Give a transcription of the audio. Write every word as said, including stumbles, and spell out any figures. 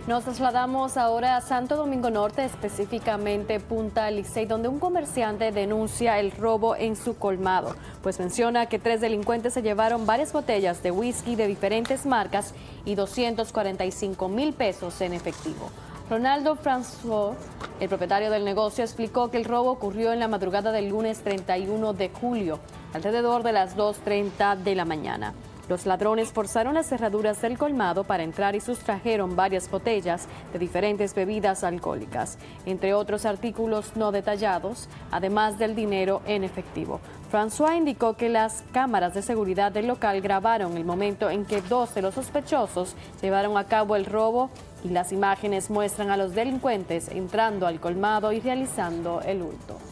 Nos trasladamos ahora a Santo Domingo Norte, específicamente Punta Licey, donde un comerciante denuncia el robo en su colmado, pues menciona que tres delincuentes se llevaron varias botellas de whisky de diferentes marcas y doscientos cuarenta y cinco mil pesos en efectivo. Ronaldo François, el propietario del negocio, explicó que el robo ocurrió en la madrugada del lunes treinta y uno de julio, alrededor de las dos treinta de la mañana. Los ladrones forzaron las cerraduras del colmado para entrar y sustrajeron varias botellas de diferentes bebidas alcohólicas, entre otros artículos no detallados, además del dinero en efectivo. François indicó que las cámaras de seguridad del local grabaron el momento en que dos de los sospechosos llevaron a cabo el robo y las imágenes muestran a los delincuentes entrando al colmado y realizando el hurto.